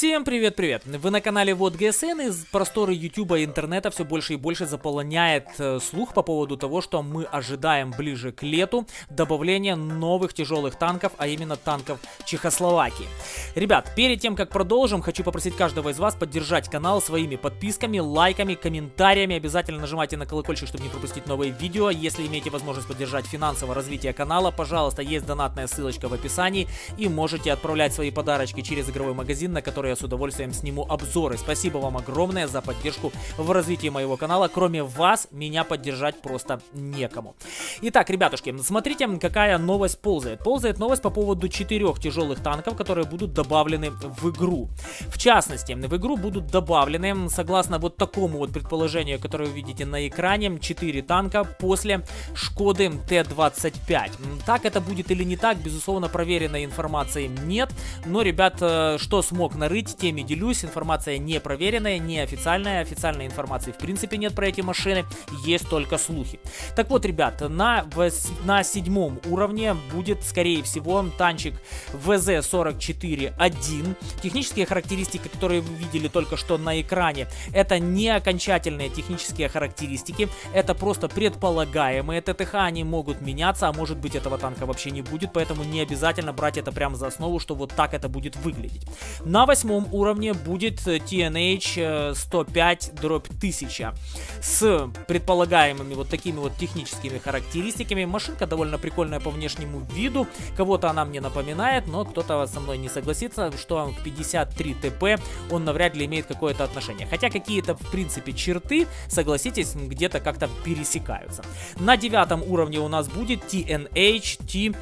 Всем привет-привет! Вы на канале Вот ГСН, и просторы ютуба и интернета все больше и больше заполоняет слух по поводу того, что мы ожидаем ближе к лету добавления новых тяжелых танков, а именно танков Чехословакии. Ребят, перед тем как продолжим, хочу попросить каждого из вас поддержать канал своими подписками, лайками, комментариями. Обязательно нажимайте на колокольчик, чтобы не пропустить новые видео. Если имеете возможность поддержать финансовое развитие канала, пожалуйста, есть донатная ссылочка в описании, и можете отправлять свои подарочки через игровой магазин, на который я с удовольствием сниму обзоры. Спасибо вам огромное за поддержку в развитии моего канала. Кроме вас, меня поддержать просто некому. Итак, ребятушки, смотрите, какая новость ползает. Ползает новость по поводу 4 тяжелых танков, которые будут добавлены в игру. В частности, в игру будут добавлены, согласно вот такому вот предположению, которое вы видите на экране, 4 танка после Шкоды Т-25. Так это будет или не так, безусловно, проверенной информации нет. Но, ребят, что смог нарыть, теми делюсь. Информация не проверенная, не официальная. Официальной информации в принципе нет про эти машины, есть только слухи. Так вот, ребят, на 7 уровне будет, скорее всего, танчик ВЗ-44-1. Технические характеристики, которые вы видели только что на экране, это не окончательные технические характеристики, это просто предполагаемые ТТХ, они могут меняться, а может быть этого танка вообще не будет, поэтому не обязательно брать это прямо за основу, что вот так это будет выглядеть. На 8 уровне будет TNH 105/1000 с предполагаемыми вот такими вот техническими характеристиками. Машинка довольно прикольная по внешнему виду, кого-то она мне напоминает, но кто-то со мной не согласится, что к 53 ТП он навряд ли имеет какое-то отношение. Хотя какие-то в принципе черты, согласитесь, где-то как-то пересекаются. На 9 уровне у нас будет TNH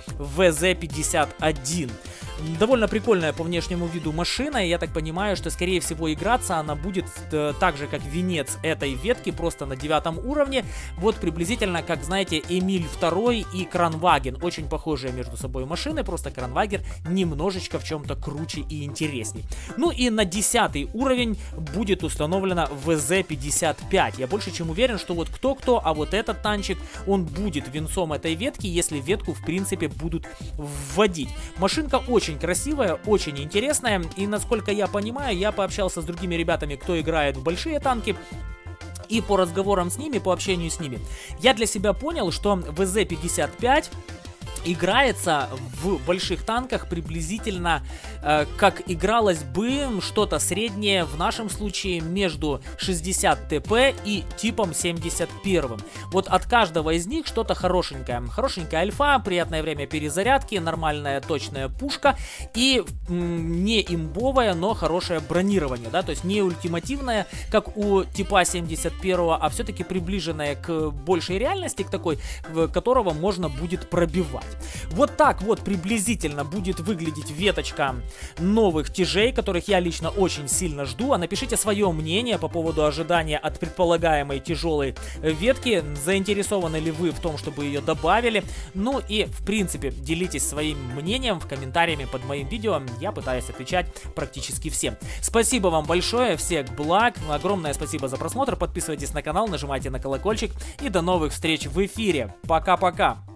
TVZ-51. Довольно прикольная по внешнему виду машина, и я так понимаю, что скорее всего играться она будет так же, как венец этой ветки, просто на 9 уровне. Вот приблизительно, как, знаете, Эмиль II и Кранваген. Очень похожие между собой машины, просто Кранваген немножечко в чем-то круче и интересней. Ну и на 10 уровень будет установлена ВЗ-55. Я больше чем уверен, что вот кто-кто, а вот этот танчик, он будет венцом этой ветки, если ветку в принципе будут вводить. Машинка очень красивая, очень интересная, и насколько я понимаю, я пообщался с другими ребятами, кто играет в большие танки, и по разговорам с ними, по общению с ними, я для себя понял, что ВЗ-55 играется в больших танках приблизительно как игралось бы что-то среднее в нашем случае между 60 ТП и типом 71. Вот от каждого из них что-то хорошенькое. Хорошенькая альфа, приятное время перезарядки, нормальная точная пушка и не имбовое, но хорошее бронирование, да, то есть не ультимативное, как у типа 71, а все-таки приближенное к большей реальности, к такой, которого можно будет пробивать. Вот так вот приблизительно будет выглядеть веточка новых тяжей, которых я лично очень сильно жду. А напишите свое мнение по поводу ожидания от предполагаемой тяжелой ветки. Заинтересованы ли вы в том, чтобы ее добавили? Ну и в принципе делитесь своим мнением в комментариями под моим видео. Я пытаюсь отвечать практически всем. Спасибо вам большое, всех благ. Огромное спасибо за просмотр. Подписывайтесь на канал, нажимайте на колокольчик. И до новых встреч в эфире. Пока-пока.